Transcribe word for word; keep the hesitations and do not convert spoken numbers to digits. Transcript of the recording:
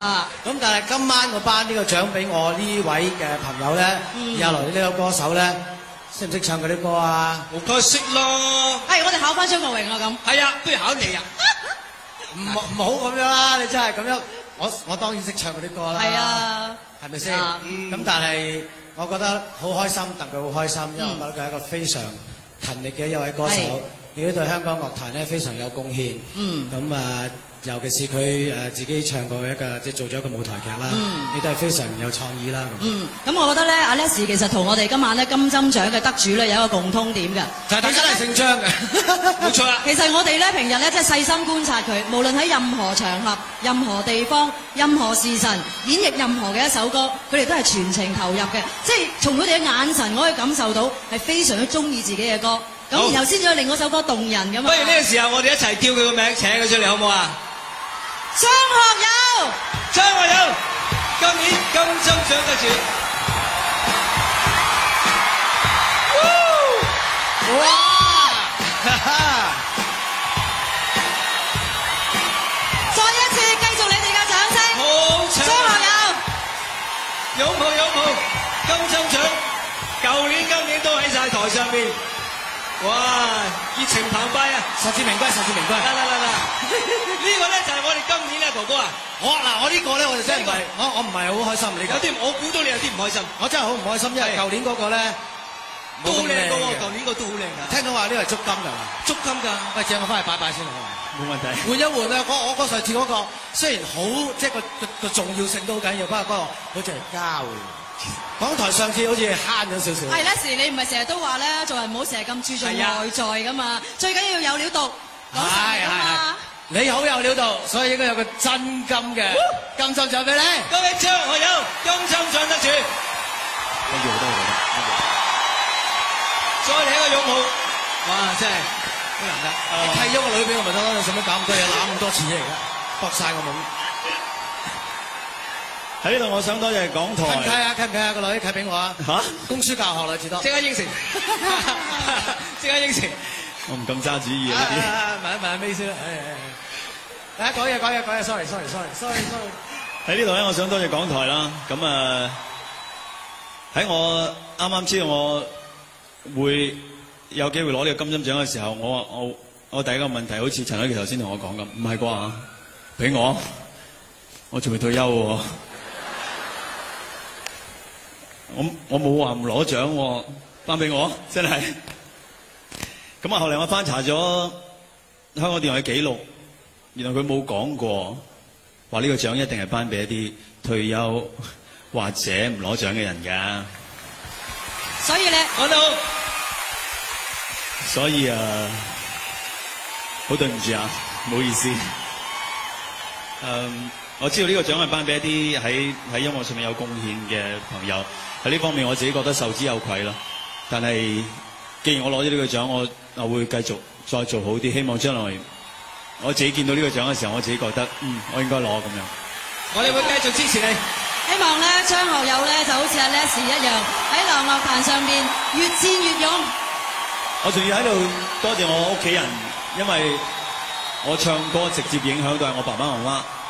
啊！咁但係今晚我頒呢個獎俾我呢位嘅朋友咧，以下來呢個歌手咧，識唔識唱嗰啲歌啊？ 好該識咯。 係，我哋考翻張國榮啦咁。 係啊，不如考你啊！ 唔唔好咁樣啦，你真係咁樣，我我當然識唱嗰啲歌啦。 係啊， 係咪先？咁但係我覺得好開心，戥佢好開心，因為我覺得佢係一個非常勤力嘅一位歌手，亦都對香港樂壇咧非常有貢獻。嗯。咁啊。尤其是佢誒自己唱過一個，即係做咗一個舞台劇啦，亦都係非常有創意啦。 嗯，咁我覺得咧，阿 Leslie 其實同我哋今晚咧金針獎嘅得主咧有一個共通點嘅， 就係大家都係姓張嘅， 冇錯啦。 其實我哋咧平日咧即係細心觀察佢，無論喺任何場合、任何地方、任何時辰演繹任何嘅一首歌，佢哋都係全程投入嘅，即係從佢哋嘅眼神，我可以感受到係非常之中意自己嘅歌。咁然後先再令嗰首歌動人㗎嘛。 不如呢個時候我哋一齊叫佢個名，請佢出嚟好唔好啊？ 張學友， 張學友，今年金針獎得主。 哇！ 再一次繼續你哋嘅掌聲。 好長。 張學友， 擁抱擁抱，金針獎，舊年今年都喺晒台上邊。哇！熱情澎湃啊！ 實至名歸，實至名歸。 嚟嚟嚟嚟，呢個咧就係我哋今年咧，哥哥啊！ 我嗱，我呢個咧我就真係唔係，我我唔係好開心呢個。 有啲我估到你有啲唔開心， 我真係好唔開心，因為舊年嗰個咧都好靚嘅喎，舊年個都好靚㗎。 聽到話呢個係足金㗎， 足金㗎。喂，借我翻去擺擺先好嘛？ 冇問題。換一換啊！我我嗰上次嗰個雖然好，即係個個重要性都好緊要，不過嗰個好似係膠嘅。港台上次好似慳咗少少。 係 Leslie，你唔係成日都話咧，做人唔好成日咁注重外在㗎嘛，最緊要有料到。係係係。 你好有料到，所以應該有個真金嘅金針獎俾你。 恭喜張學友金針獎得主。 跟住好多好多。 再嚟一個擁抱。哇！真係好難得。 契咗個女俾我咪得咯，你使乜搞咁多嘢，攬咁多錢啫？而家搏晒我懵。 喺呢度，我想多謝港台。 契唔契啊？契唔契啊？個女契俾我啊！嚇！公書教學啦，至多。 即刻應承。即刻應承。 我唔敢揸主意啊！呢啲。 問一問阿 May 先啦。大家講嘢講嘢講嘢 ，sorry sorry sorry sorry sorry。 喺呢度咧，我想多謝港台啦。咁啊，喺我啱啱知道我會有機會攞呢個金針獎嘅時候，我我我第一個問題好似陳凱琪頭先同我講咁，唔係啩？俾我，我仲未退休喎。我我冇話唔攞獎喎，頒俾我真係。咁啊，後嚟我翻查咗香港電台嘅記錄，原來佢冇講過話呢個獎一定係頒俾一啲退休或者唔攞獎嘅人㗎。 所以咧， 講得好。 所以啊，好對唔住啊，唔好意思。嗯，我知道呢個獎係頒俾一啲喺喺音樂上面有貢獻嘅朋友，喺呢方面我自己覺得受之有愧啦。但係既然我攞咗呢個獎，我我會繼續再做好啲，希望將來我自己見到呢個獎嘅時候，我自己覺得嗯，我應該攞咁樣。 我哋會繼續支持你。 希望咧張學友咧就好似阿 Leslie 一樣喺流樂壇上邊越戰越勇。 我仲要喺度多謝我屋企人，因為我唱歌直接影響到係我爸爸媽媽。